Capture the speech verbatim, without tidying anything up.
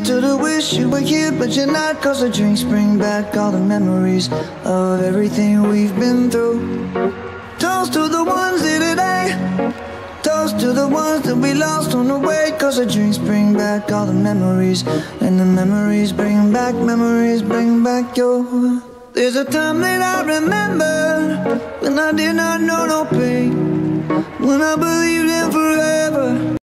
Cheers to the wish you were here, but you're not. Cause the drinks bring back all the memories of everything we've been through. Toast to the ones here today. Toast to the ones that we lost on the way. Cause the drinks bring back all the memories, and the memories bring back, memories bring back your. There's a time that I remember when I did not know no pain, when I believed in forever.